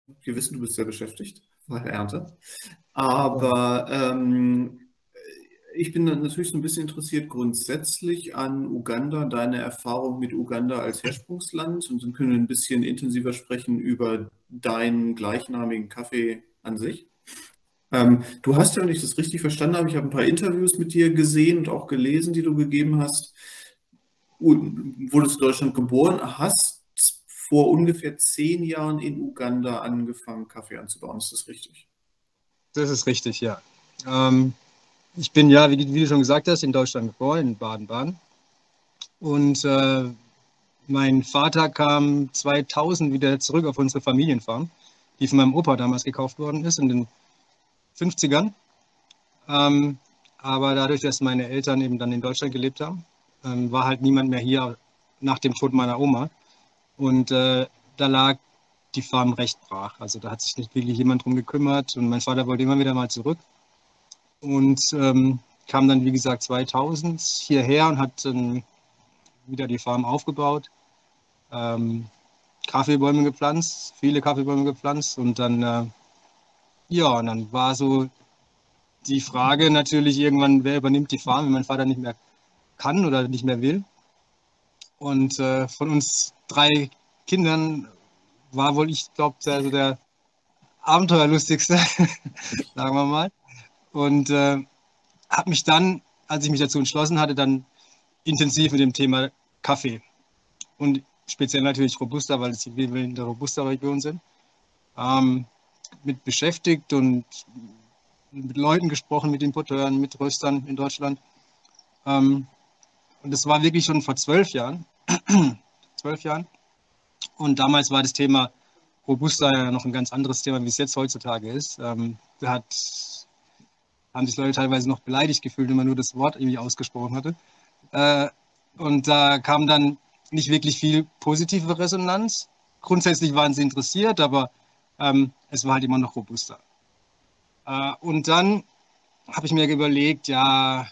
Wir wissen, du bist sehr beschäftigt bei der Ernte. Ja. Aber ich bin dann natürlich so ein bisschen interessiert grundsätzlich an Uganda, deine Erfahrung mit Uganda als Herkunftsland. Und dann können wir ein bisschen intensiver sprechen über deinen gleichnamigen Kaffee an sich. Du hast ja, wenn ich das richtig verstanden habe, ich habe ein paar Interviews mit dir gesehen und auch gelesen, die du gegeben hast. Wurdest in Deutschland geboren, hast vor ungefähr 10 Jahren in Uganda angefangen, Kaffee anzubauen. Ist das richtig? Das ist richtig, ja. Ähm, Ich bin ja, wie du schon gesagt hast, in Deutschland geboren, in Baden-Baden. Und mein Vater kam 2000 wieder zurück auf unsere Familienfarm, die von meinem Opa damals gekauft worden ist in den 50ern. Ähm, aber dadurch, dass meine Eltern eben dann in Deutschland gelebt haben, war halt niemand mehr hier nach dem Tod meiner Oma. Und da lag die Farm recht brach. Also da hat sich nicht wirklich jemand drum gekümmert. Und mein Vater wollte immer wieder mal zurück. Und kam dann, wie gesagt, 2000 hierher und hat wieder die Farm aufgebaut, ähm, Kaffeebäume gepflanzt, viele Kaffeebäume gepflanzt und dann, ja, und dann war so die Frage natürlich irgendwann, wer übernimmt die Farm, wenn mein Vater nicht mehr kann oder nicht mehr will. Und von uns drei Kindern war wohl, ich glaube, also der abenteuerlustigste, sagen wir mal. Und habe mich dann, als ich mich dazu entschlossen hatte, dann intensiv mit dem Thema Kaffee und speziell natürlich Robusta, weil es wir in der Robusta-Region sind, ähm, mit beschäftigt und mit Leuten gesprochen, mit Importeuren, mit Röstern in Deutschland. Ähm, und das war wirklich schon vor 12 Jahren. 12 Jahren. Und damals war das Thema Robusta ja noch ein ganz anderes Thema, wie es jetzt heutzutage ist. Haben sich Leute teilweise noch beleidigt gefühlt, wenn man nur das Wort irgendwie ausgesprochen hatte. Äh, und da kam dann nicht wirklich viel positive Resonanz. Grundsätzlich waren sie interessiert, aber es war halt immer noch robuster. Und dann habe ich mir überlegt, ja,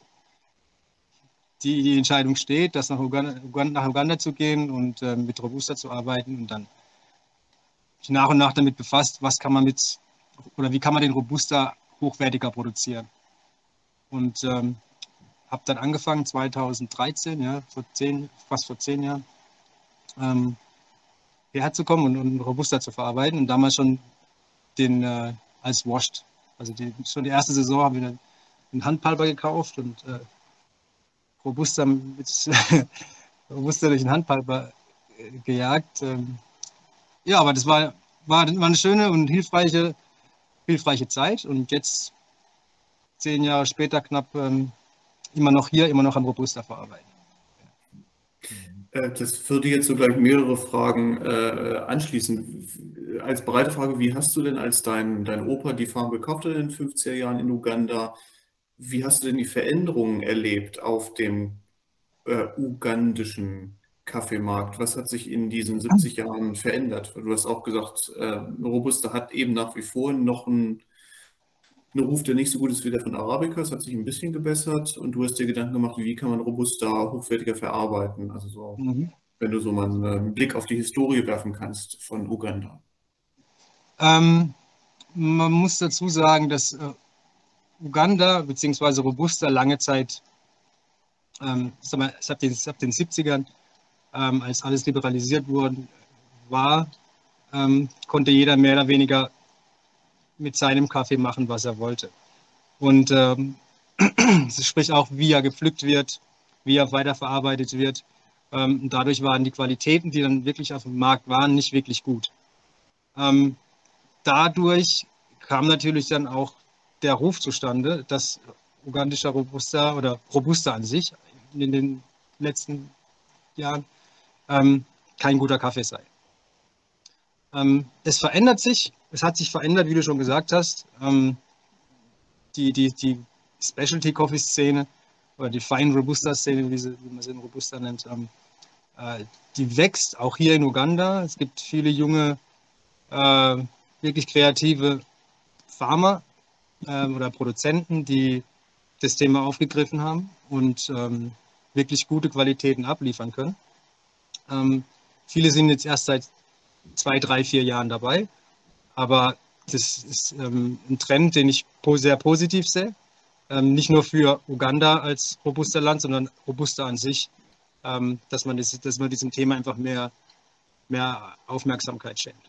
die Entscheidung steht, nach Uganda zu gehen und mit Robusta zu arbeiten. Und dann mich nach und nach damit befasst, was kann man mit, oder wie kann man den Robusta hochwertiger produzieren. Und habe dann angefangen 2013, ja, fast vor 10 Jahren, ähm, hierher zu kommen und Robusta zu verarbeiten. Und damals schon den als Washed. Also schon die erste Saison haben wir einen Handpalper gekauft und Robusta, Robusta durch den Handpalper gejagt. Ja, aber war eine schöne und hilfreiche Zeit. Und jetzt, 10 Jahre später, knapp immer noch hier, immer noch am Robusta verarbeiten. Das würde jetzt so gleich mehrere Fragen anschließen. Als breite Frage, wie hast du denn, als dein Opa die Farm gekauft hat in den 50er Jahren in Uganda, wie hast du denn die Veränderungen erlebt auf dem ugandischen Kaffeemarkt? Was hat sich in diesen 70 Jahren verändert? Du hast auch gesagt, Robusta hat eben nach wie vor noch einen Ruf, der nicht so gut ist wie der von Arabica. Es hat sich ein bisschen gebessert und du hast dir Gedanken gemacht, wie kann man Robusta hochwertiger verarbeiten? Also so, Mhm. wenn du so mal einen Blick auf die Historie werfen kannst von Uganda. Ähm, Man muss dazu sagen, dass Uganda bzw. Robusta lange Zeit, sag mal, ab den 70ern, als alles liberalisiert worden war, konnte jeder mehr oder weniger mit seinem Kaffee machen, was er wollte. Und sprich auch, wie er gepflückt wird, wie er weiterverarbeitet wird. Und dadurch waren die Qualitäten, die dann wirklich auf dem Markt waren, nicht wirklich gut. Ähm, Dadurch kam natürlich dann auch der Ruf zustande, dass ugandischer Robusta oder Robusta an sich in den letzten Jahren ähm, kein guter Kaffee sei. Es hat sich verändert, wie du schon gesagt hast. Die Specialty-Coffee-Szene oder die Fine Robusta-Szene, wie man sie in Robusta nennt, die wächst auch hier in Uganda. Es gibt viele junge, äh, wirklich kreative Farmer oder Produzenten, die das Thema aufgegriffen haben und wirklich gute Qualitäten abliefern können. Ähm, Viele sind jetzt erst seit 2, 3, 4 Jahren dabei. Aber das ist ein Trend, den ich sehr positiv sehe. Nicht nur für Uganda als Robusta-Land, sondern Robusta an sich, dass man diesem Thema einfach mehr Aufmerksamkeit schenkt.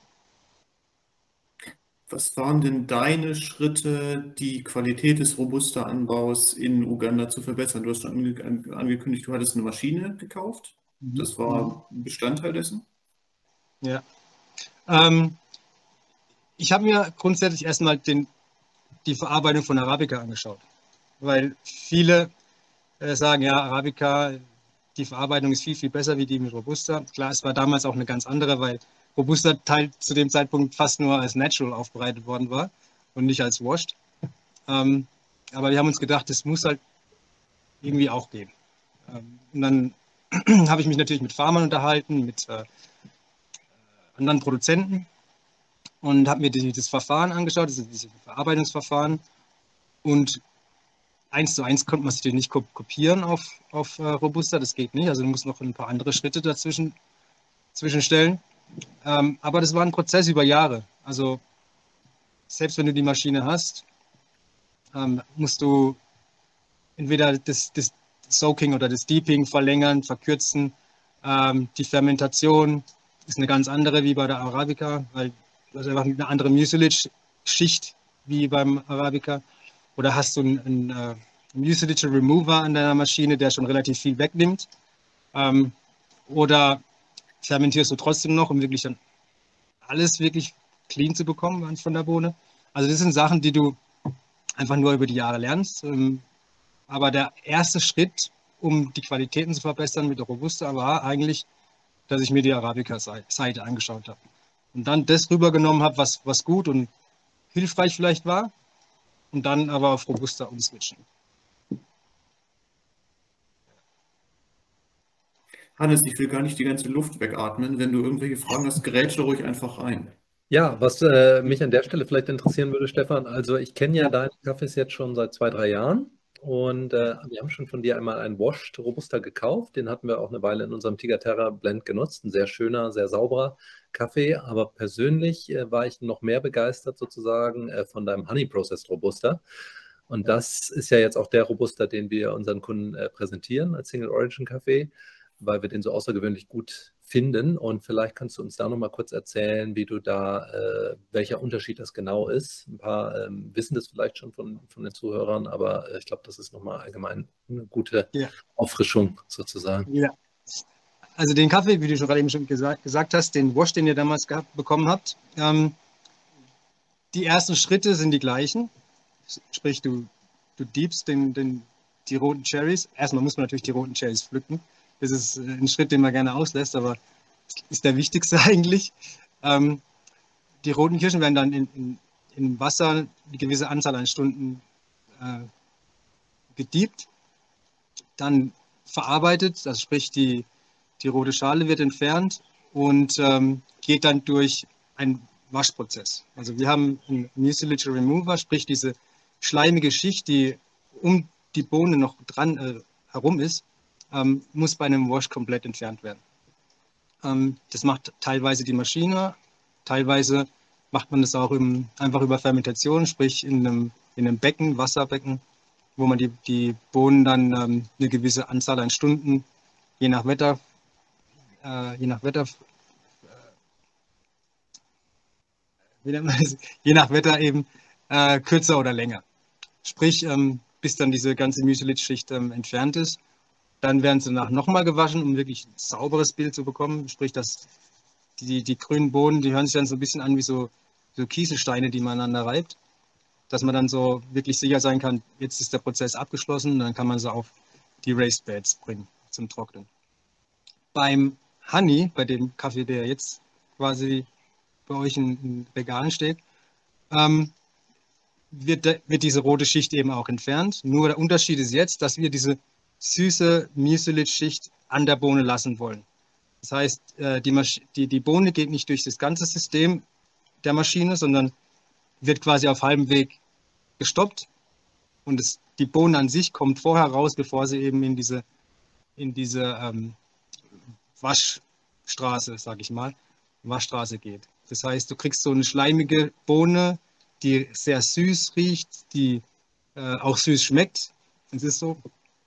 Was waren denn deine Schritte, die Qualität des Robusta-Anbaus in Uganda zu verbessern? Du hast schon angekündigt, du hattest eine Maschine gekauft. Mhm. Das Mhm. war ein Bestandteil dessen. Ja. Ähm, Ich habe mir grundsätzlich erstmal die Verarbeitung von Arabica angeschaut, weil viele sagen, ja, Arabica, die Verarbeitung ist viel, viel besser wie die mit Robusta. Klar, es war damals auch eine ganz andere, weil Robusta zu dem Zeitpunkt fast nur als Natural aufbereitet worden war und nicht als Washed. Ähm, aber wir haben uns gedacht, das muss halt irgendwie auch gehen. Und dann habe ich mich natürlich mit Farmern unterhalten, mit anderen Produzenten und habe mir das Verfahren angeschaut, diese Verarbeitungsverfahren. Und 1:1 konnte man es natürlich nicht kopieren auf Robusta, das geht nicht. Also du musst noch ein paar andere Schritte zwischenstellen. Aber das war ein Prozess über Jahre. Also selbst wenn du die Maschine hast, musst du entweder das Soaking oder das Deeping verlängern, verkürzen. Die Fermentation ist eine ganz andere wie bei der Arabica, weil du hast einfach eine andere Mucilage-Schicht wie beim Arabica. Oder hast du einen Mucilage Remover an deiner Maschine, der schon relativ viel wegnimmt. Ähm, oder fermentierst du trotzdem noch, um wirklich dann alles wirklich clean zu bekommen von der Bohne. Also das sind Sachen, die du einfach nur über die Jahre lernst. Aber der erste Schritt, um die Qualitäten zu verbessern mit der Robusta, war eigentlich, dass ich mir die Arabica-Seite angeschaut habe. Und dann das rübergenommen habe, was gut und hilfreich vielleicht war. Und dann aber auf Robusta umswitchen. Hannes, ich will gar nicht die ganze Luft wegatmen. Wenn du irgendwelche Fragen hast, grätsche ruhig einfach rein. Ja, was mich an der Stelle vielleicht interessieren würde, Stefan, also ich kenne ja deine Kaffees jetzt schon seit 2, 3 Jahren und wir haben schon von dir einmal einen Washed Robusta gekauft. Den hatten wir auch eine Weile in unserem Tigaterra Blend genutzt. Ein sehr schöner, sehr sauberer Kaffee, aber persönlich war ich noch mehr begeistert sozusagen von deinem Honey Processed Robusta. Und das ist ja jetzt auch der Robusta, den wir unseren Kunden präsentieren als Single Origin Kaffee, weil wir den so außergewöhnlich gut finden. Und vielleicht kannst du uns da noch mal kurz erzählen, wie du da, welcher Unterschied das genau ist. Ein paar wissen das vielleicht schon von den Zuhörern, aber ich glaube, das ist noch mal allgemein eine gute Ja. Auffrischung sozusagen. Ja. Also den Kaffee, wie du schon gerade eben schon gesagt hast, den Wash, den ihr damals bekommen habt, die ersten Schritte sind die gleichen. Sprich, du diebst die roten Cherries. Erstmal muss man natürlich die roten Cherries pflücken. Das ist ein Schritt, den man gerne auslässt, aber ist der wichtigste eigentlich. Die roten Kirschen werden dann in Wasser eine gewisse Anzahl an Stunden gediebt, dann verarbeitet, also sprich die rote Schale wird entfernt und geht dann durch einen Waschprozess. Also wir haben einen Mucilage Remover, sprich diese schleimige Schicht, die um die Bohne noch dran herum ist, muss bei einem Wash komplett entfernt werden. Das macht teilweise die Maschine, teilweise macht man das auch einfach über Fermentation, sprich in einem Becken, Wasserbecken, wo man die Bohnen dann eine gewisse Anzahl an Stunden, je nach Wetter, je nach Wetter eben kürzer oder länger. Sprich, bis dann diese ganze Mucilage-Schicht entfernt ist. Dann werden sie danach nochmal gewaschen, um wirklich ein sauberes Bild zu bekommen. Sprich, dass die grünen Bohnen, die hören sich dann so ein bisschen an wie so Kieselsteine, die man aneinander reibt. Dass man dann so wirklich sicher sein kann, jetzt ist der Prozess abgeschlossen und dann kann man sie auf die Raised Beds bringen zum Trocknen. Beim Honey, bei dem Kaffee, der jetzt quasi bei euch in Regalen steht, wird diese rote Schicht eben auch entfernt. Nur der Unterschied ist jetzt, dass wir diese süße Mucilage-Schicht an der Bohne lassen wollen. Das heißt, die Bohne geht nicht durch das ganze System der Maschine, sondern wird quasi auf halbem Weg gestoppt und die Bohne an sich kommt vorher raus, bevor sie eben in diese Waschstraße, sage ich mal, Waschstraße geht. Das heißt, du kriegst so eine schleimige Bohne, die sehr süß riecht, die auch süß schmeckt. Das ist so.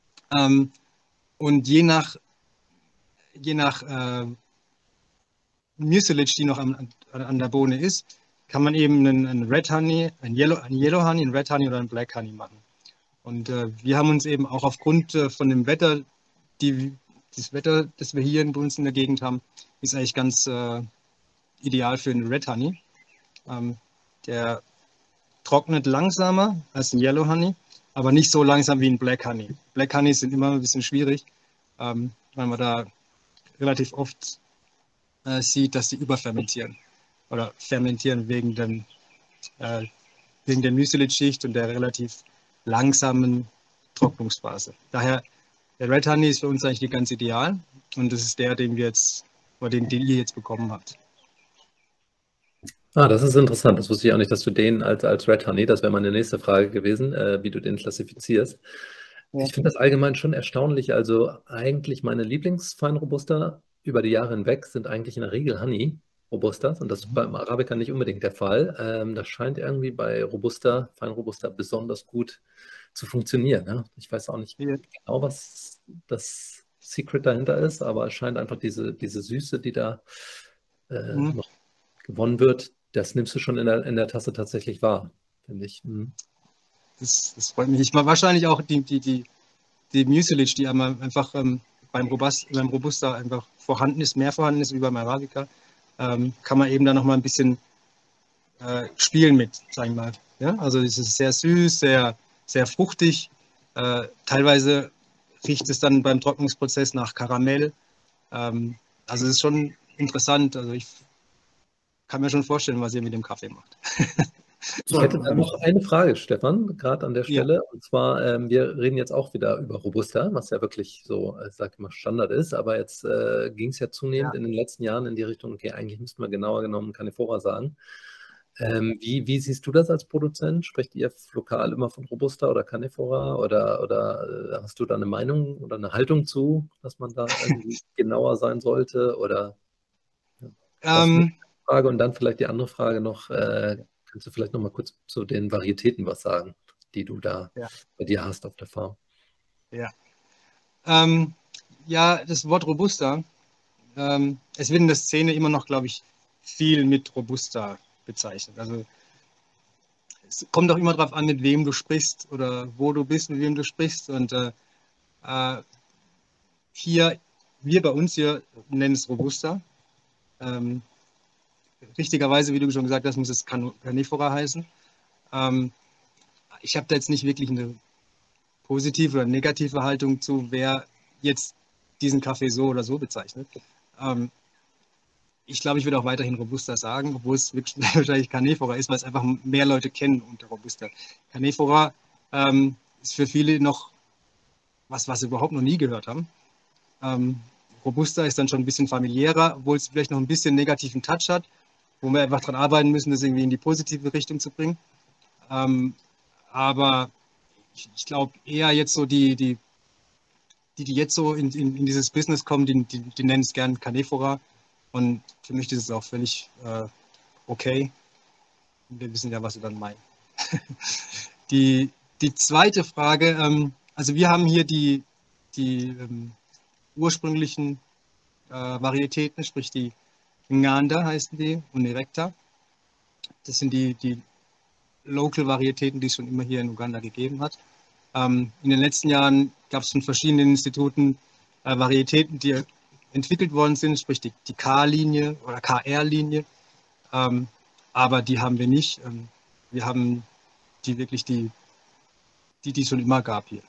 Und je nach Mucilage, die noch an der Bohne ist, kann man eben einen Red Honey, einen Yellow Honey, einen Red Honey oder einen Black Honey machen. Und wir haben uns eben auch aufgrund von dem Wetter, das Wetter, das wir hier bei uns in der Gegend haben, ist eigentlich ganz ideal für einen Red Honey. Der trocknet langsamer als ein Yellow Honey, aber nicht so langsam wie ein Black Honey. Black Honeys sind immer ein bisschen schwierig, weil man da relativ oft sieht, dass sie überfermentieren oder fermentieren wegen der Mucilage-Schicht und der relativ langsamen Trocknungsphase. Daher, der Red Honey ist für uns eigentlich ganz ideal und das ist der, den wir jetzt, oder den ihr jetzt bekommen habt. Das ist interessant. Das wusste ich auch nicht, dass du den als Red Honey, das wäre meine nächste Frage gewesen, wie du den klassifizierst. Ja. Ich finde das allgemein schon erstaunlich. Also eigentlich meine Lieblingsfeinrobuster über die Jahre hinweg sind eigentlich in der Regel Honey Robustas und das ist beim Arabica nicht unbedingt der Fall. Das scheint irgendwie bei Feinrobusta besonders gut zu funktionieren. Ne? Ich weiß auch nicht genau, was das Secret dahinter ist, aber es scheint einfach diese Süße, die da noch gewonnen wird, das nimmst du schon in der Tasse tatsächlich wahr, finde ich. Das freut mich. Wahrscheinlich auch die Mucilage, die einfach beim Robusta einfach vorhanden ist, mehr vorhanden ist wie beim Arabica, kann man eben da noch mal ein bisschen spielen mit, sagen wir mal. Ja? Also es ist sehr süß, sehr, sehr fruchtig. Teilweise riecht es dann beim Trocknungsprozess nach Karamell. Also es ist schon interessant. Also ich kann mir schon vorstellen, was ihr mit dem Kaffee macht. Ich hätte da noch eine Frage, Stefan, gerade an der Stelle. Ja. Und zwar, wir reden jetzt auch wieder über Robusta, was ja wirklich so, ich sage immer, Standard ist. Aber jetzt ging es ja zunehmend in den letzten Jahren in die Richtung, okay, eigentlich müssten wir genauer genommen Canephora sagen. Wie siehst du das als Produzent? Sprecht ihr lokal immer von Robusta oder Canephora? Oder hast du da eine Meinung oder eine Haltung zu, dass man da irgendwie genauer sein sollte? Oder Frage und dann vielleicht die andere Frage noch. Kannst du vielleicht noch mal kurz zu den Varietäten was sagen, die du da bei dir hast auf der Farm? Ja, das Wort Robusta, es wird in der Szene immer noch, glaube ich, viel mit Robusta bezeichnet. Also es kommt auch immer darauf an, mit wem du sprichst oder wo du bist, mit wem du sprichst. Und wir bei uns hier nennen es Robusta. Richtigerweise, wie du schon gesagt hast, muss es Canephora heißen. Ich habe da jetzt nicht wirklich eine positive oder negative Haltung zu, wer jetzt diesen Kaffee so oder so bezeichnet. Ich glaube, ich würde auch weiterhin Robusta sagen, obwohl es wirklich wahrscheinlich Canephora ist, weil es einfach mehr Leute kennen unter Robusta. Canephora ist für viele noch was sie überhaupt noch nie gehört haben. Robusta ist dann schon ein bisschen familiärer, obwohl es vielleicht noch ein bisschen negativen Touch hat, wo wir einfach dran arbeiten müssen, das irgendwie in die positive Richtung zu bringen. Aber ich glaube eher jetzt so die jetzt so in dieses Business kommen, die nennen es gern Canephora. Und für mich ist es auch völlig okay. Wir wissen ja, was sie dann meinen. Die zweite Frage, also wir haben hier die ursprünglichen Varietäten, sprich die Nganda heißen die und Erecta. Das sind die Local-Varietäten, die es schon immer hier in Uganda gegeben hat. In den letzten Jahren gab es von verschiedenen Instituten Varietäten, die entwickelt worden sind, sprich die K-Linie oder KR-Linie. Aber die haben wir nicht. Wir haben die es schon immer gab hier.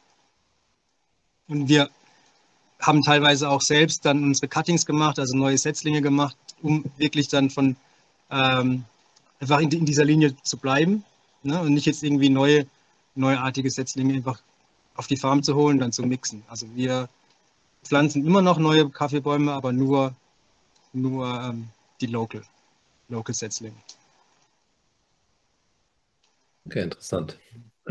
Und wir haben teilweise auch selbst dann unsere Cuttings gemacht, also neue Setzlinge gemacht, um wirklich dann von einfach in dieser Linie zu bleiben, ne? Und nicht jetzt irgendwie neuartige Setzlinge einfach auf die Farm zu holen, dann zu mixen. Also wir pflanzen immer noch neue Kaffeebäume, aber nur die Local-Setzlinge. Okay, interessant.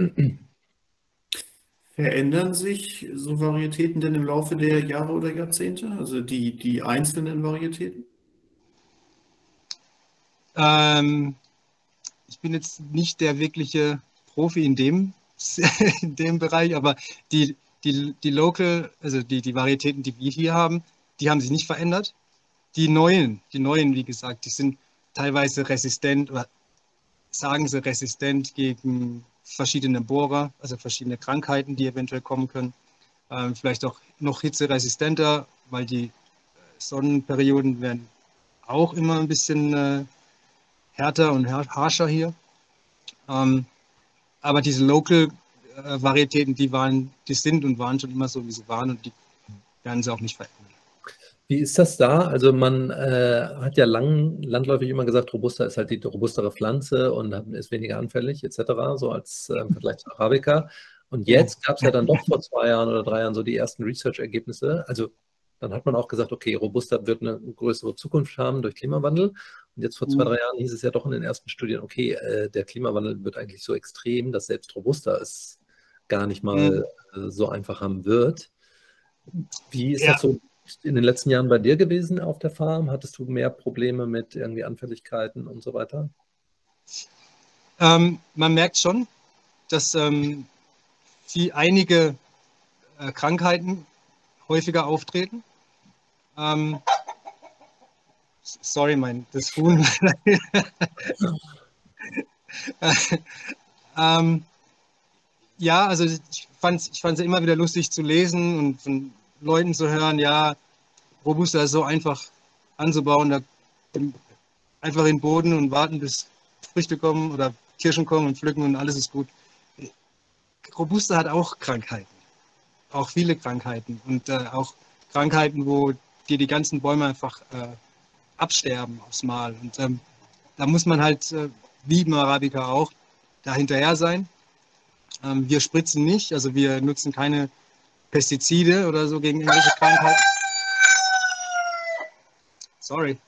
Verändern sich so Varietäten denn im Laufe der Jahre oder Jahrzehnte? Also die einzelnen Varietäten? Ähm, Ich bin jetzt nicht der wirkliche Profi in dem, in dem Bereich, aber die Local, also die Varietäten, die wir hier haben sich nicht verändert. Die neuen, wie gesagt, die sind teilweise resistent oder sagen sie resistent gegen verschiedene Bohrer, also verschiedene Krankheiten, die eventuell kommen können. Vielleicht auch noch hitzeresistenter, weil die Sonnenperioden werden auch immer ein bisschen härter und harscher hier. Ähm, aber diese Local-Varietäten, die sind und waren schon immer so, wie sie waren und die werden sie auch nicht verändern. Wie ist das da? Also man hat ja landläufig immer gesagt, Robusta ist halt die robustere Pflanze und ist weniger anfällig etc., so als im Vergleich zu Arabica. Und jetzt gab es ja dann doch vor 2 Jahren oder 3 Jahren so die ersten Research-Ergebnisse. Also dann hat man auch gesagt, okay, Robusta wird eine größere Zukunft haben durch Klimawandel. Und jetzt vor 2, 3 Jahren hieß es ja doch in den ersten Studien, okay, der Klimawandel wird eigentlich so extrem, dass selbst Robusta es gar nicht mal so einfach haben wird. Wie ist das Ja, so in den letzten Jahren bei dir gewesen auf der Farm? Hattest du mehr Probleme mit irgendwie Anfälligkeiten und so weiter? man merkt schon, dass einige Krankheiten häufiger auftreten. Ähm, sorry, das Huhn. ähm, ja, also ich fand es immer wieder lustig zu lesen und von Leuten zu hören, ja, Robusta ist so einfach anzubauen, da einfach in den Boden und warten, bis Früchte kommen oder Kirschen kommen und pflücken und alles ist gut. Robusta hat auch Krankheiten, auch viele Krankheiten und auch Krankheiten, wo dir die ganzen Bäume einfach absterben aufs Mal. Und da muss man halt, wie im Arabica auch, da hinterher sein. Wir spritzen nicht, also wir nutzen keine Pestizide oder so gegen irgendwelche Krankheiten. Sorry.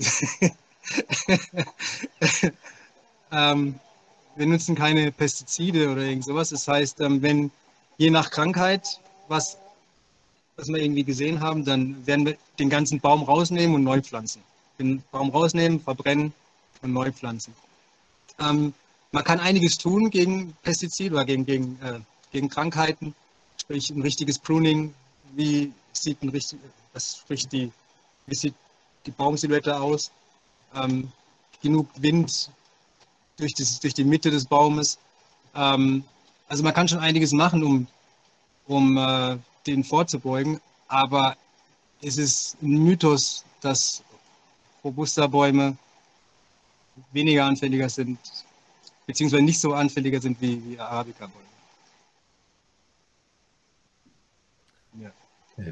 Wir nutzen keine Pestizide oder irgend sowas. Das heißt, wenn je nach Krankheit, was wir irgendwie gesehen haben, dann werden wir den ganzen Baum rausnehmen und neu pflanzen. Den Baum rausnehmen, verbrennen und neu pflanzen. Man kann einiges tun gegen Pestizide oder gegen Krankheiten, sprich ein richtiges Pruning. Wie sieht ein richtig, wie sieht die Baumsilhouette aus? Genug Wind durch die Mitte des Baumes. Also man kann schon einiges machen, um den vorzubeugen, aber es ist ein Mythos, dass Robusta-Bäume weniger anfälliger sind, beziehungsweise nicht so anfälliger sind wie Arabica-Bäume. Ja. Okay.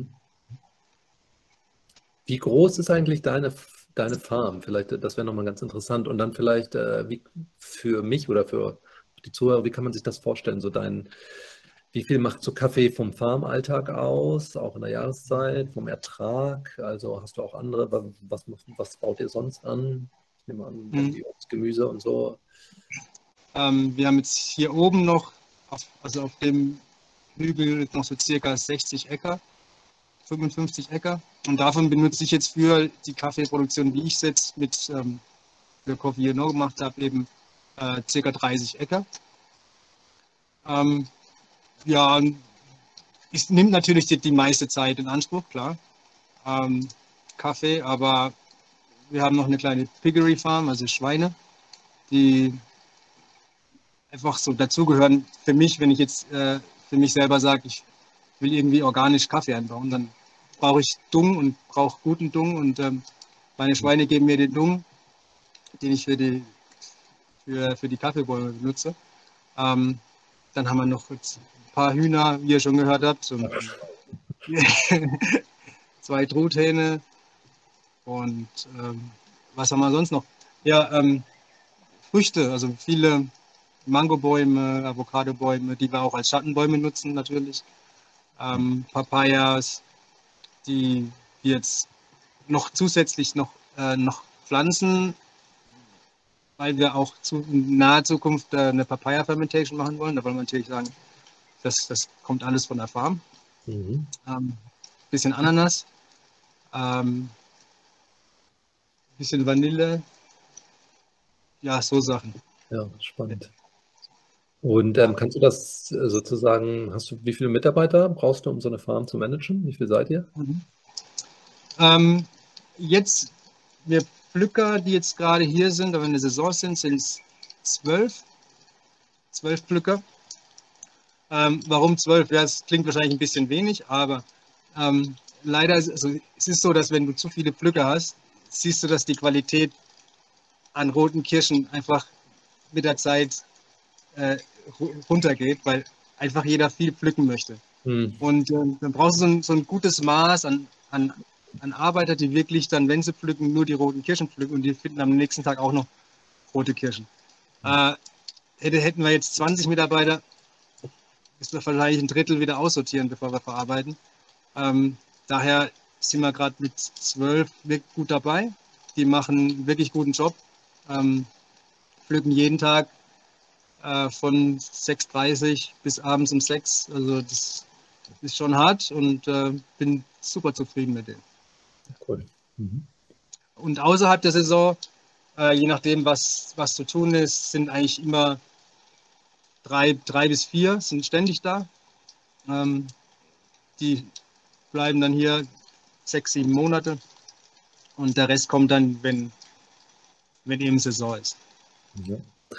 Wie groß ist eigentlich deine Farm? Vielleicht, das wäre nochmal ganz interessant. Und dann vielleicht wie für mich oder für die Zuhörer, wie kann man sich das vorstellen? Wie viel macht so Kaffee vom Farmalltag aus, auch in der Jahreszeit, vom Ertrag? Also hast du auch andere, was baut ihr sonst an? Ich nehme an, irgendwie Obst, Gemüse und so. Wir haben jetzt hier oben noch, auf dem Hügel noch so circa 60 Äcker, 55 Äcker. Und davon benutze ich jetzt für die Kaffeeproduktion, wie ich es jetzt für Coffee You Know gemacht habe, eben circa 30 Äcker. Ja, es nimmt natürlich die meiste Zeit in Anspruch, klar. Kaffee, aber wir haben noch eine kleine Piggery Farm, also Schweine, die einfach so dazugehören. Für mich, wenn ich jetzt für mich selber sage, ich will irgendwie organisch Kaffee anbauen, dann brauche ich Dung und brauche guten Dung und meine Schweine geben mir den Dung, den ich für die Kaffeebäume benutze. Dann haben wir noch jetzt ein paar Hühner, wie ihr schon gehört habt, so 2 Truthähne und was haben wir sonst noch? Ja, Früchte, also viele Mangobäume, Avocadobäume, die wir auch als Schattenbäume nutzen natürlich. Papayas, die wir jetzt noch zusätzlich noch pflanzen, weil wir auch in naher Zukunft eine Papaya-Fermentation machen wollen. Da wollen wir natürlich sagen, das kommt alles von der Farm. Bisschen Ananas, bisschen Vanille, ja, so Sachen. Ja, spannend. Und Ja. kannst du das sozusagen, wie viele Mitarbeiter brauchst du, um so eine Farm zu managen? Wie viel seid ihr? Mhm. Jetzt, wir Pflücker, die jetzt gerade hier sind, aber in der Saison sind es 12 Pflücker. Warum 12? Ja, es klingt wahrscheinlich ein bisschen wenig, aber leider, also, es ist so, dass wenn du zu viele Pflücker hast, siehst du, dass die Qualität an roten Kirschen einfach mit der Zeit runtergeht, weil einfach jeder viel pflücken möchte. Hm. Und dann brauchst du so ein gutes Maß an Arbeiter, die wirklich dann, wenn sie pflücken, nur die roten Kirschen pflücken und die finden am nächsten Tag auch noch rote Kirschen. Hätten wir jetzt 20 Mitarbeiter, müssen wir vielleicht ein Drittel wieder aussortieren, bevor wir verarbeiten. Daher sind wir gerade mit 12 wirklich gut dabei. Die machen einen wirklich guten Job, pflücken jeden Tag von 6:30 bis abends um 6. Also das ist schon hart und bin super zufrieden mit denen. Cool. Mhm. Und außerhalb der Saison, je nachdem, was zu tun ist, sind eigentlich immer drei bis vier sind ständig da. Die bleiben dann hier 6, 7 Monate und der Rest kommt dann, wenn eben Saison ist. Ja.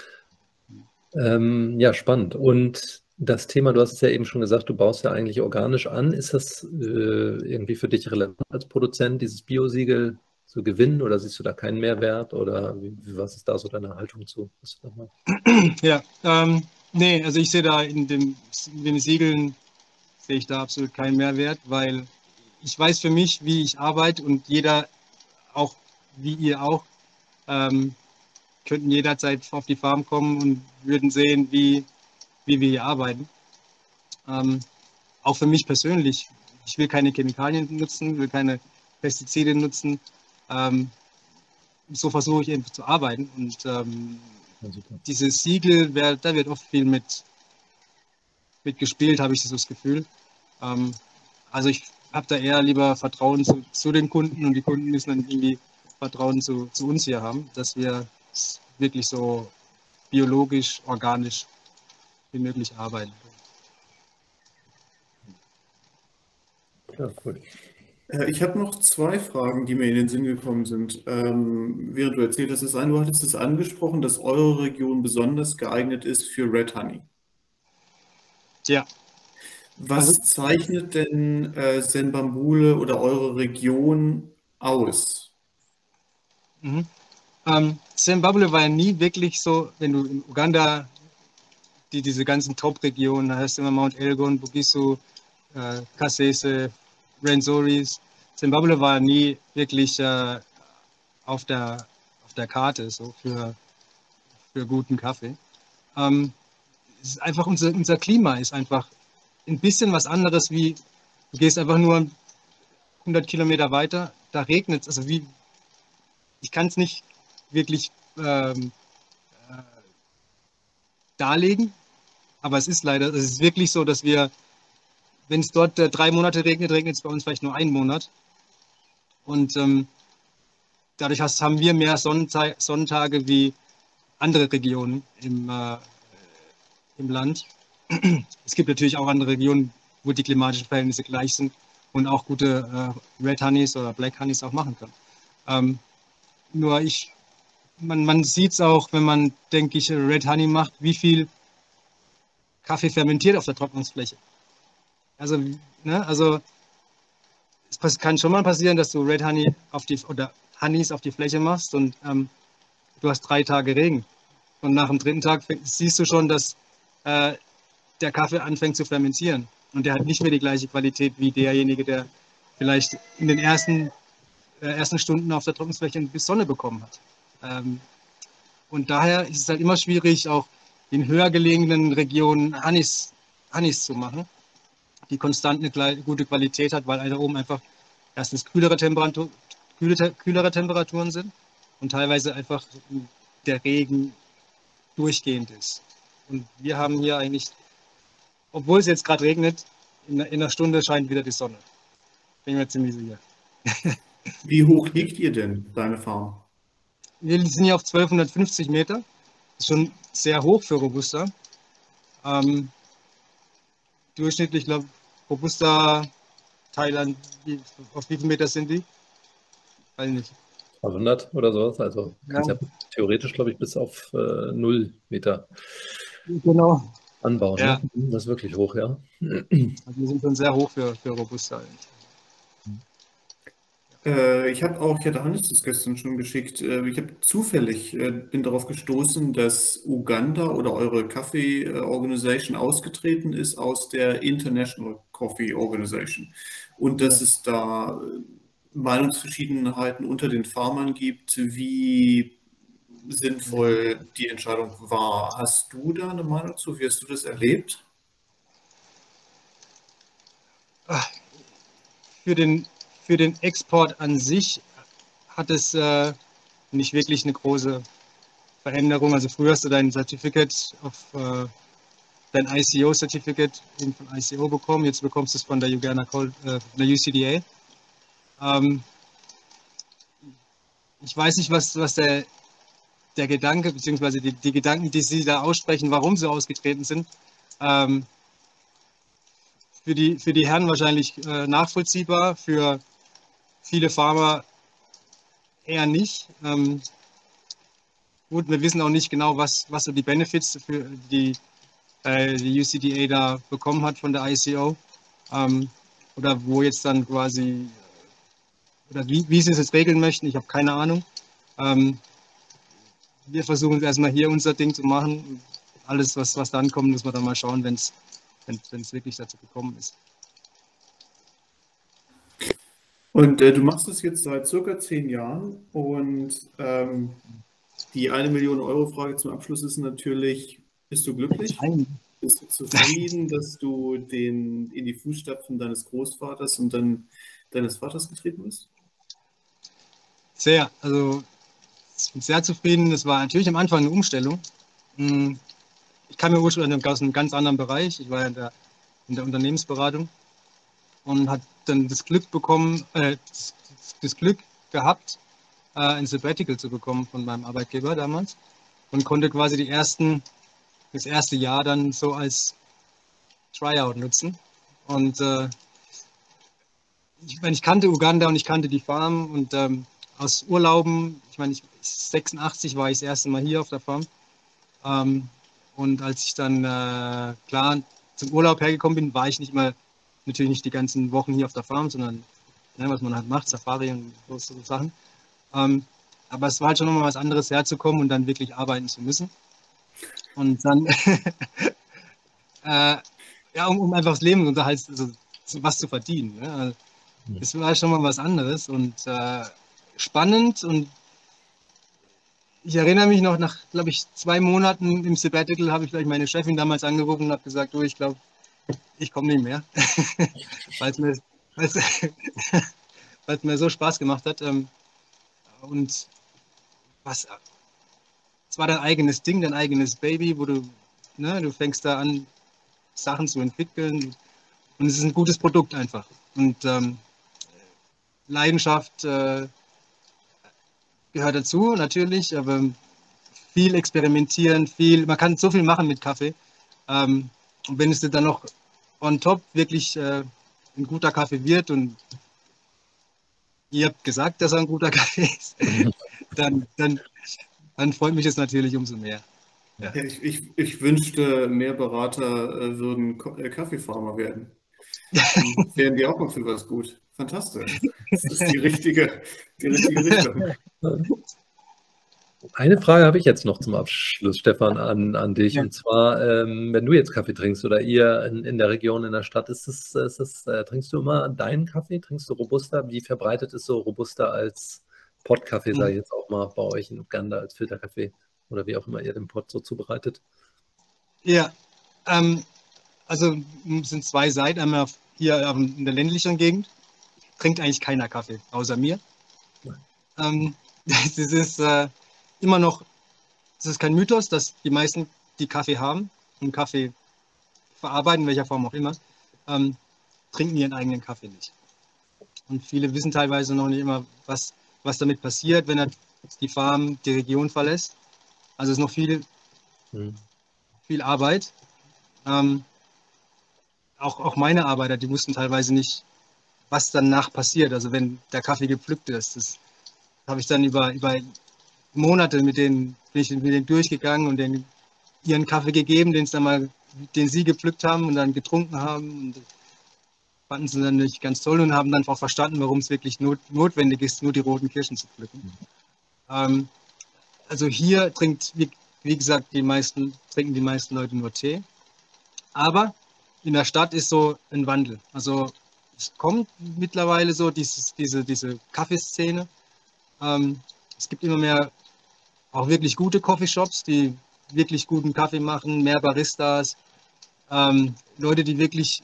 Ja, spannend. Und das Thema, du hast es ja eben schon gesagt, du baust ja eigentlich organisch an. Ist das irgendwie für dich relevant als Produzent, dieses Biosiegel zu gewinnen, oder siehst du da keinen Mehrwert, oder was ist da so deine Haltung zu? Ja, nee, also ich sehe da in den Siegeln sehe ich da absolut keinen Mehrwert, weil ich weiß für mich, wie ich arbeite und jeder, auch wie ihr auch, könnten jederzeit auf die Farm kommen und würden sehen, wie wir hier arbeiten. Auch für mich persönlich, ich will keine Chemikalien nutzen, will keine Pestizide nutzen. So versuche ich eben zu arbeiten und dieses Siegel, da wird oft viel mit gespielt, habe ich so das Gefühl. Also ich habe da eher lieber Vertrauen zu den Kunden und die Kunden müssen dann irgendwie Vertrauen zu uns hier haben, dass wir wirklich so biologisch, organisch wie möglich arbeiten. Ja, cool. Ich habe noch zwei Fragen, die mir in den Sinn gekommen sind. Während du erzählt hast, du hattest es angesprochen, dass eure Region besonders geeignet ist für Red Honey. Ja. Was zeichnet denn Senbambule oder eure Region aus? Zimbabwe war ja nie wirklich so, wenn du in Uganda diese ganzen Top-Regionen, da hast du immer Mount Elgon, Bugisu, Kasese, Rwenzoris. Zimbabwe war nie wirklich auf der Karte so für guten Kaffee. Es ist einfach unser Klima ist einfach ein bisschen was anderes, wie du gehst einfach nur 100 Kilometer weiter, da regnet es, also ich kann es nicht wirklich darlegen, aber es ist wirklich so, dass wir, wenn es dort 3 Monate regnet, regnet es bei uns vielleicht nur 1 Monat. Und dadurch haben wir mehr Sonnentage wie andere Regionen im Land. Es gibt natürlich auch andere Regionen, wo die klimatischen Verhältnisse gleich sind und auch gute Red Honeys oder Black Honeys auch machen können. Nur man sieht es auch, wenn man, denke ich, Red Honey macht, wie viel Kaffee fermentiert auf der Trocknungsfläche. Also es kann schon mal passieren, dass du Red Honey oder Honeys auf die Fläche machst und du hast 3 Tage Regen. Und nach dem 3. Tag siehst du schon, dass der Kaffee anfängt zu fermentieren. Und der hat nicht mehr die gleiche Qualität wie derjenige, der vielleicht in den ersten Stunden auf der Trocknungsfläche ein bisschen Sonne bekommen hat. Und daher ist es halt immer schwierig, auch in höher gelegenen Regionen Honeys zu machen, die konstant eine gute Qualität hat, weil da oben einfach erstens kühlere Temperaturen sind und teilweise einfach der Regen durchgehend ist. Und wir haben hier eigentlich, obwohl es jetzt gerade regnet, in einer Stunde scheint wieder die Sonne. Bin mir ziemlich sicher. Wie hoch liegt ihr denn, deine Farm? Wir sind hier auf 1250 Meter. Das ist schon sehr hoch für Robusta. Durchschnittlich, glaube ich, Robusta Thailand, auf wie viel Meter sind die? Weiß nicht. 200 oder sowas. Also Ja, kannst ja theoretisch, glaube ich, bis auf 0 Meter genau. anbauen. Ja, Ne? Das ist wirklich hoch, ja. also wir sind schon sehr hoch für Robusta eigentlich. Ich hatte Hannes das gestern schon geschickt. Ich habe zufällig, bin darauf gestoßen, dass Uganda oder eure Kaffee Organisation ausgetreten ist aus der International Coffee Organization und dass Ja. es da Meinungsverschiedenheiten unter den Farmern gibt, wie sinnvoll die Entscheidung war. Hast du da eine Meinung zu? Wie hast du das erlebt? Ah, Für für den Export an sich hat es nicht wirklich eine große Veränderung. Also früher hast du dein Certificate dein ICO-Certificate von ICO bekommen, jetzt bekommst du es von der der UCDA. Ähm, Ich weiß nicht, was der Gedanke, beziehungsweise die Gedanken, die Sie da aussprechen, warum Sie ausgetreten sind, ähm, für die Herren wahrscheinlich nachvollziehbar, für viele Farmer eher nicht. Gut, wir wissen auch nicht genau, was so die Benefits für die UCDA da bekommen hat von der ICO. Ähm, oder wo jetzt dann quasi, oder wie sie es jetzt regeln möchten, ich habe keine Ahnung. Ähm, Wir versuchen jetzt erstmal hier unser Ding zu machen. Alles, was dann kommt, muss man dann mal schauen, wenn es wirklich dazu gekommen ist. Und du machst es jetzt seit circa 10 Jahren und die 1 Million Euro Frage zum Abschluss ist natürlich, bist du glücklich? Bist du zufrieden, dass du in die Fußstapfen deines Großvaters und dann deines Vaters getreten bist? Sehr, also ich bin sehr zufrieden. Es war natürlich am Anfang eine Umstellung. Hm, Ich kam ja ursprünglich aus einem ganz anderen Bereich. Ich war ja in der Unternehmensberatung und habe dann das Glück bekommen, das Glück gehabt, ein Sabbatical zu bekommen von meinem Arbeitgeber damals und konnte quasi das erste Jahr dann so als Tryout nutzen. Und ich meine, ich kannte Uganda und ich kannte die Farm und aus Urlauben, ich meine, 86 war ich das erste Mal hier auf der Farm. Ähm, und als ich dann klar zum Urlaub hergekommen bin, war ich nicht mal, natürlich nicht die ganzen Wochen hier auf der Farm, sondern was man halt macht, Safari und so Sachen. Ähm, aber es war halt schon nochmal was anderes herzukommen und dann wirklich arbeiten zu müssen. Und dann, ja, um einfach das Leben und halt also, was zu verdienen. Ne? Also, das war schon mal was anderes und spannend. Und ich erinnere mich noch, nach, glaube ich, 2 Monaten im Sabbatical habe ich gleich meine Chefin damals angerufen und habe gesagt, du, ich glaube, ich komme nicht mehr, weil es mir, weil's, weil's mir so Spaß gemacht hat. Und was, es war dein eigenes Ding, dein eigenes Baby, wo du fängst da an, Sachen zu entwickeln. Und es ist ein gutes Produkt einfach. Und Leidenschaft gehört dazu, natürlich, aber viel experimentieren, man kann so viel machen mit Kaffee. Und wenn es dann noch on top wirklich ein guter Kaffee wird und ihr habt gesagt, dass er ein guter Kaffee ist, dann, dann, dann freut mich das natürlich umso mehr. Ja. Ja, ich wünschte, mehr Berater würden Kaffeefarmer werden. Dann wären die auch mal für was gut. Fantastisch. Das ist die richtige Richtung. Eine Frage habe ich jetzt noch zum Abschluss, Stefan, an dich. Ja. Und zwar, wenn du jetzt Kaffee trinkst oder ihr in der Region, in der Stadt, trinkst du immer deinen Kaffee? Trinkst du Robusta? Wie verbreitet ist so Robusta als Pottkaffee, sage ich jetzt auch mal, bei euch in Uganda als Filterkaffee oder wie auch immer ihr den Pott so zubereitet? Ja, also es sind zwei Seiten. Einmal hier in der ländlichen Gegend trinkt eigentlich keiner Kaffee, außer mir. Das ist immer noch, das ist kein Mythos, dass die meisten, die Kaffee haben und Kaffee verarbeiten, in welcher Form auch immer, ähm, trinken ihren eigenen Kaffee nicht. Und viele wissen teilweise noch nicht immer, was damit passiert, wenn er die Farm, die Region verlässt. Also es ist noch Hm. viel Arbeit. Auch meine Arbeiter, die wussten teilweise nicht, was danach passiert. Also wenn der Kaffee gepflückt ist. Das habe ich dann über Monate bin ich mit denen durchgegangen und denen ihren Kaffee gegeben, den sie gepflückt haben und dann getrunken haben. Und das fanden sie dann nicht ganz toll und haben dann auch verstanden, warum es wirklich notwendig ist, nur die roten Kirschen zu pflücken. Also hier wie gesagt, trinken die meisten Leute nur Tee. Aber in der Stadt ist so ein Wandel. Also es kommt mittlerweile so diese Kaffeeszene. Es gibt immer mehr auch wirklich gute Coffeeshops, die wirklich guten Kaffee machen, mehr Baristas, Leute, die wirklich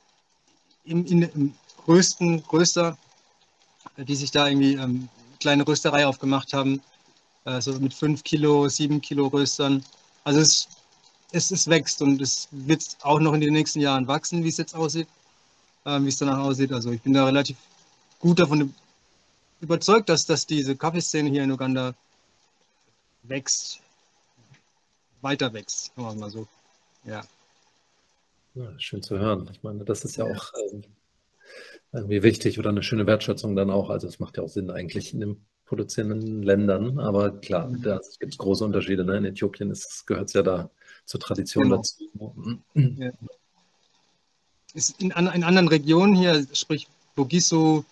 im Röster, die sich da irgendwie kleine Rösterei aufgemacht haben, so mit 5 Kilo, 7 Kilo Röstern. Also es wächst und es wird auch noch in den nächsten Jahren wachsen, wie es jetzt aussieht, wie es danach aussieht. Also ich bin da relativ gut davon überzeugt, dass diese Kaffeeszene hier in Uganda wächst, weiter wächst, sagen wir mal so. Ja. Ja, schön zu hören. Ich meine, das ist ja auch irgendwie wichtig oder eine schöne Wertschätzung dann auch. Also es macht ja auch Sinn eigentlich in den produzierenden Ländern. Aber klar, da gibt es große Unterschiede. Ne? In Äthiopien gehört es ja da zur Tradition Genau. dazu. Ja. Ist in anderen Regionen hier, sprich Bugisu,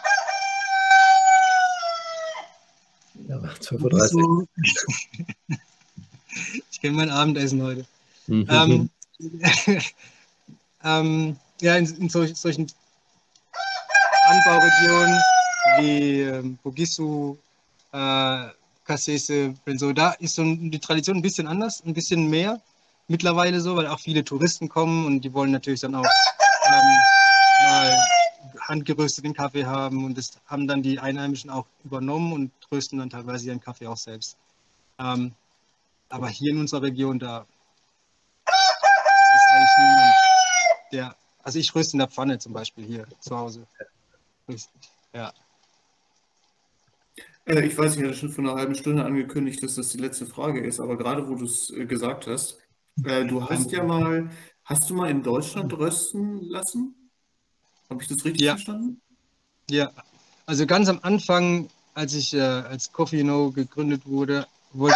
Ja, 12:30 Uhr. Ich kenne mein Abendessen heute. Mhm. Ja, in solchen Anbauregionen wie Bugisu, Kasese, so, da ist so die Tradition ein bisschen anders, ein bisschen mehr mittlerweile so, weil auch viele Touristen kommen und die wollen natürlich dann auch mal handgerösteten Kaffee haben und das haben dann die Einheimischen auch übernommen und rösten dann teilweise ihren Kaffee auch selbst. Aber hier in unserer Region, da ist eigentlich niemand, also ich röste in der Pfanne zum Beispiel hier zu Hause. Ja. Ich weiß, ich hatte schon vor einer halben Stunde angekündigt, dass das die letzte Frage ist, aber gerade wo du es gesagt hast, hast du mal in Deutschland rösten lassen? Habe ich das richtig Ja, verstanden? ja. Also ganz am Anfang, als ich als Coffee No gegründet wurde,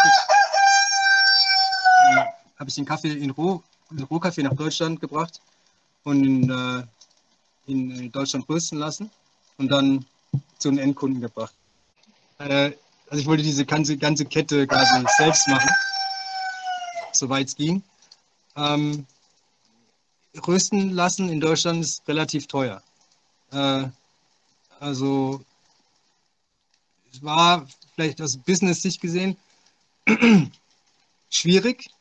habe ich den Kaffee in Rohkaffee nach Deutschland gebracht und in Deutschland rösten lassen und dann zu den Endkunden gebracht. Also ich wollte diese ganze Kette quasi selbst machen, soweit es ging. Rösten lassen in Deutschland ist relativ teuer. Also es war vielleicht aus Business-Sicht gesehen schwierig,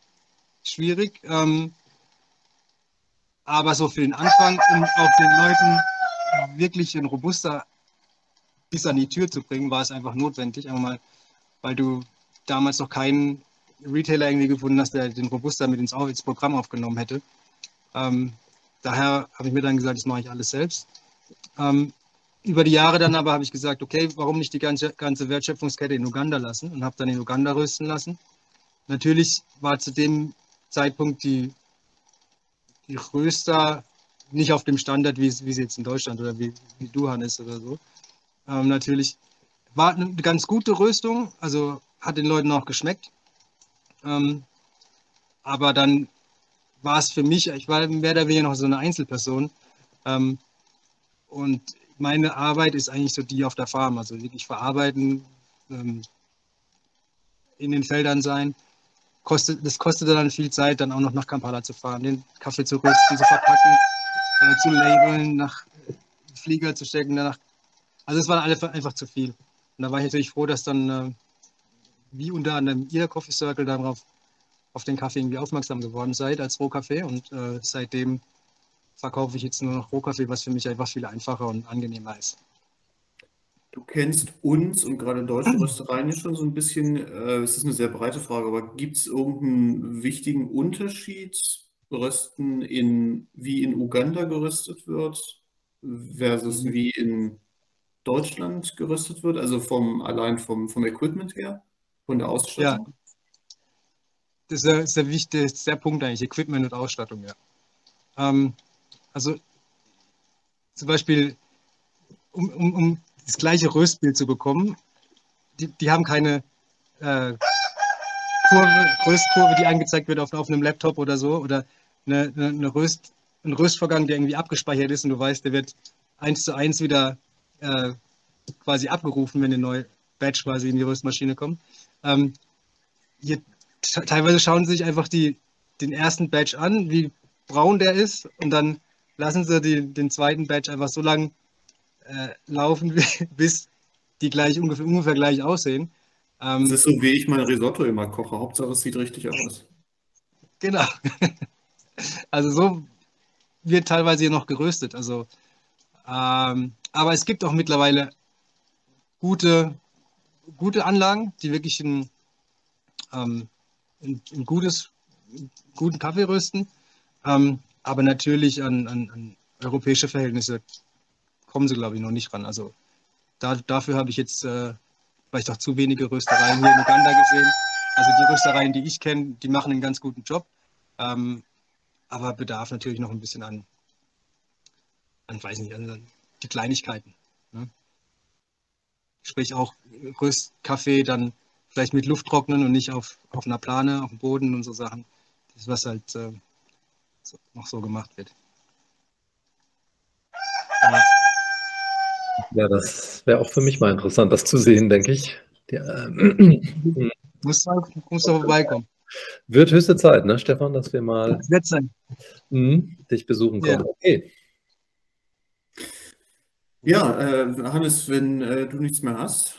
aber so für den Anfang, um auch den Leuten wirklich ein Robusta bis an die Tür zu bringen, war es einfach notwendig, einfach mal, weil du damals noch keinen Retailer irgendwie gefunden hast, der den Robusta mit ins Programm aufgenommen hätte. Daher habe ich mir dann gesagt, das mache ich alles selbst. Über die Jahre dann aber habe ich gesagt, okay, warum nicht die ganze Wertschöpfungskette in Uganda lassen und habe dann in Uganda rösten lassen. Natürlich war zu dem Zeitpunkt die Röster nicht auf dem Standard, wie sie jetzt in Deutschland oder wie du, Hannes, oder so. Natürlich war eine ganz gute Röstung, also hat den Leuten auch geschmeckt. Aber dann war es für mich, ich war mehr oder weniger noch so eine Einzelperson. Und meine Arbeit ist eigentlich so die auf der Farm, also wirklich verarbeiten, in den Feldern sein. Das kostet dann viel Zeit, dann auch noch nach Kampala zu fahren, den Kaffee zu rösten, zu verpacken, zu labeln, nach Flieger zu stecken. Also es war einfach zu viel. Und da war ich natürlich froh, dass dann, wie unter anderem ihr Coffee Circle, darauf auf den Kaffee irgendwie aufmerksam geworden seid als Rohkaffee. Und seitdem verkaufe ich jetzt nur noch Rohkaffee, was für mich einfach viel einfacher und angenehmer ist. Du kennst uns und gerade deutsche Röstereien ja schon so ein bisschen. Es ist eine sehr breite Frage, aber gibt es irgendeinen wichtigen Unterschied, wie in Uganda geröstet wird, versus wie in Deutschland geröstet wird, also allein vom Equipment her, von der Ja, Ausstattung? das ist der wichtigste Punkt eigentlich, Equipment und Ausstattung, ja. Also zum Beispiel, um das gleiche Röstbild zu bekommen, die haben keine Röstkurve, die angezeigt wird auf einem Laptop oder so, oder ein Röstvorgang, der irgendwie abgespeichert ist und du weißt, der wird 1:1 wieder quasi abgerufen, wenn eine neue Batch quasi in die Röstmaschine kommt. Teilweise schauen sie sich einfach den ersten Batch an, wie braun der ist, und dann lassen sie den zweiten Batch einfach so lange laufen, bis die ungefähr gleich aussehen. Das ist so, wie ich mein Risotto immer koche. Hauptsache, es sieht richtig aus. Genau. Also so wird teilweise hier noch geröstet. Also, aber es gibt auch mittlerweile gute Anlagen, die wirklich einen guten Kaffee rösten. Aber natürlich an europäische Verhältnisse kommen sie, glaube ich, noch nicht ran. Also dafür habe ich jetzt vielleicht auch zu wenige Röstereien hier in Uganda gesehen. Also die Röstereien, die ich kenne, die machen einen ganz guten Job. Aber bedarf natürlich noch ein bisschen an weiß nicht, an die Kleinigkeiten. Ne? Sprich auch Röstkaffee dann vielleicht mit Luft trocknen und nicht auf einer Plane, auf dem Boden und so Sachen. Das ist, was halt noch so gemacht wird. Ja. Ja, das wäre auch für mich mal interessant, das zu sehen, denke ich. Muss da vorbeikommen. Wird höchste Zeit, ne, Stefan, dass wir mal Das wird sein. dich besuchen kommen. Ja. Okay. Ja, Hannes, wenn du nichts mehr hast.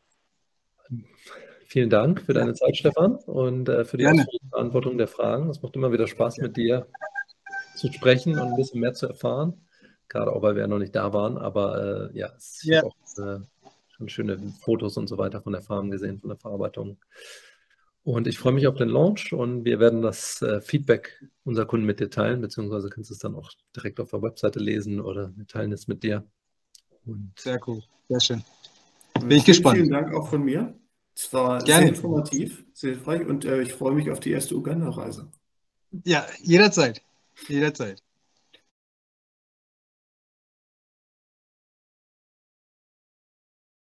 Vielen Dank für deine Zeit, Stefan, und für die Gerne. ausführliche Beantwortung der Fragen. Es macht immer wieder Spaß, mit dir zu sprechen und ein bisschen mehr zu erfahren. Gerade auch, weil wir ja noch nicht da waren. Aber ja, ich habe auch schon schöne Fotos und so weiter von der Farm gesehen, von der Verarbeitung. Und ich freue mich auf den Launch, und wir werden das Feedback unserer Kunden mit dir teilen, beziehungsweise kannst du es dann auch direkt auf der Webseite lesen oder wir teilen es mit dir. Und sehr cool, sehr schön. Bin ich gespannt. Vielen Dank auch von mir. Es war Gerne. sehr informativ, sehr hilfreich, und ich freue mich auf die erste Uganda-Reise. Ja, jederzeit. Jederzeit.